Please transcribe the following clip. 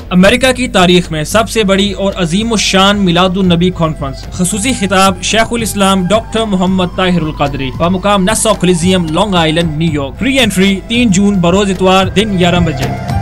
America की तारीख में सबसे बड़ी और अजीम शान मिलादुन नबी कॉन्फ्रेंस, खसूसी खिताब शेखुल इस्लाम डॉक्टर मोहम्मद ताहिरुल क़ादरी व मुकाम Nassau Coliseum Long Island New York. Free entry 3 जून बरोज इतवार दिन 11 बजे।